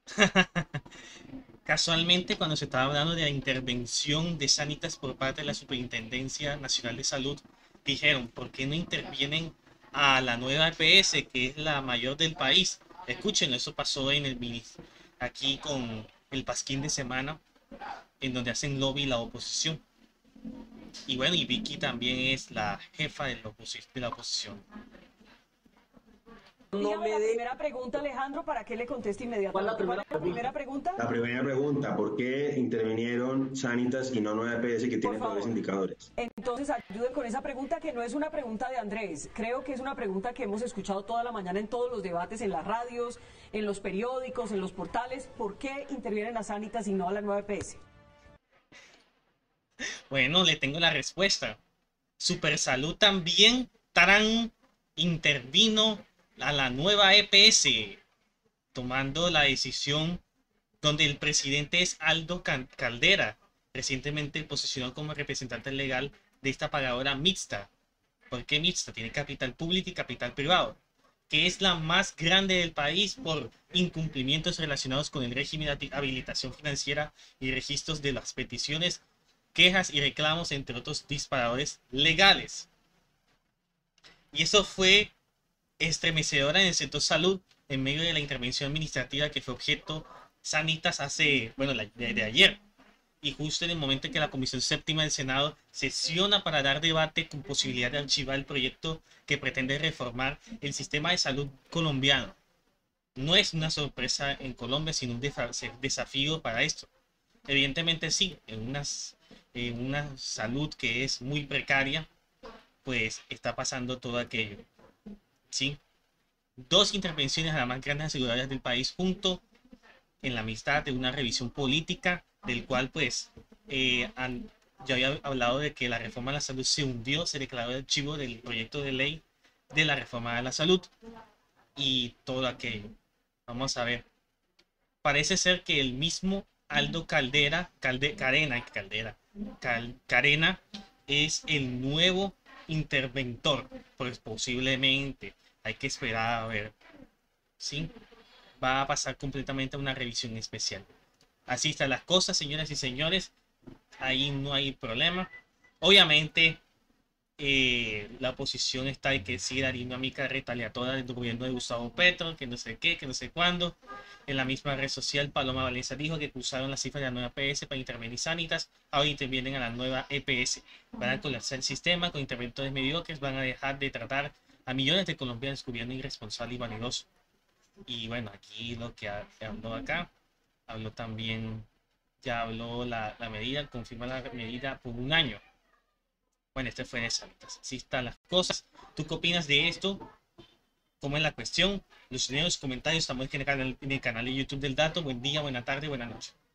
Casualmente, cuando se estaba hablando de la intervención de Sanitas por parte de la Superintendencia Nacional de Salud, dijeron, ¿por qué no intervienen a la nueva EPS, que es la mayor del país? Escúchenlo, eso pasó en aquí con el Pasquín de Semana, en donde hacen lobby la oposición. Y bueno, y Vicky también es la jefa de la oposición. No Dígame me la dé. Primera pregunta, Alejandro, para que le conteste inmediatamente. ¿Cuál es la primera pregunta? La primera pregunta, ¿por qué intervinieron Sanitas y no 9PS que Por tienen peores favor. indicadores? Entonces ayuden con esa pregunta que no es una pregunta de Andrés. Creo que es una pregunta que hemos escuchado toda la mañana en todos los debates, en las radios, en los periódicos, en los portales. ¿Por qué intervienen a Sanitas y no a la nueva EPS? Bueno, le tengo la respuesta. Supersalud también, Tarán, intervino a la nueva EPS, tomando la decisión donde el presidente es Aldo Caldera, recientemente posicionó como representante legal de esta pagadora mixta. ¿Por qué mixta? Tiene capital público y capital privado, que es la más grande del país por incumplimientos relacionados con el régimen de habilitación financiera y registros de las peticiones, quejas y reclamos, entre otros disparadores legales. Y eso fue estremecedora en el sector salud en medio de la intervención administrativa que fue objeto Sanitas hace, bueno, de ayer. Y justo en el momento en que la Comisión Séptima del Senado sesiona para dar debate con posibilidad de archivar el proyecto que pretende reformar el sistema de salud colombiano. No es una sorpresa en Colombia, sino un desafío para esto. Evidentemente sí, en una salud que es muy precaria, pues está pasando todo aquello. Sí, dos intervenciones a las más grandes aseguradoras del país junto en la amistad de una revisión política del cual pues ya había hablado de que la reforma de la salud se hundió, se declaró el archivo del proyecto de ley de la reforma de la salud y todo aquello. Vamos a ver. Parece ser que el mismo Aldo Carena es el nuevo interventor, pues posiblemente hay que esperar a ver, ¿sí? Va a pasar completamente a una revisión especial. Así están las cosas, señoras y señores. Ahí no hay problema. Obviamente, la oposición está de que sí la dinámica retaliatoria del gobierno de Gustavo Petro, que no sé qué, que no sé cuándo. En la misma red social, Paloma Valencia dijo que usaron las cifras de la nueva EPS para intervenir Sanitas. Ahora intervienen a la nueva EPS. Van a colapsar el sistema con interventores mediocres. Van a dejar de tratar a millones de colombianos, gobierno irresponsable y vanidoso. Y bueno, aquí lo que habló acá, habló también, ya habló la medida, confirma la medida por un año. Bueno, este fue de Sanitas. Así están las cosas. ¿Tú qué opinas de esto? ¿Cómo es la cuestión? Los comentarios, estamos en el canal de YouTube del Dato. Buen día, buena tarde, buena noche.